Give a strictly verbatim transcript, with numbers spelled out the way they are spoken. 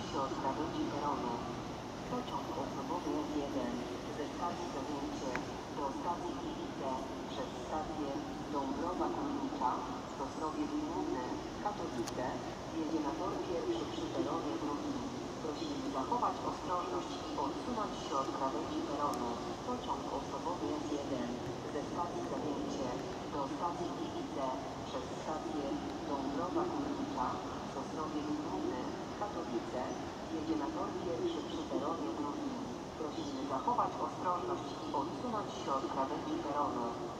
od krawędzi peronu. Pociąg osobowy S jeden ze stacji Zawiercie do stacji Gliwice przez stację Dąbrowa Górnicza, Sosnowiec Główny, Katowice jedzie na tor pierwszy przy peronie drugim. Prosimy zachować ostrożność i odsunąć się od krawędzi peronu. Pociąg osobowy S jeden ze stacji Zawiercie do stacji Gliwice przez stację Dąbrowa Górnicza, Sosnowiec Główny, Katowice jedzie na tor pierwszy przy peronie drugim. Prosimy zachować ostrożność i odsunąć się od krawędzi peronu.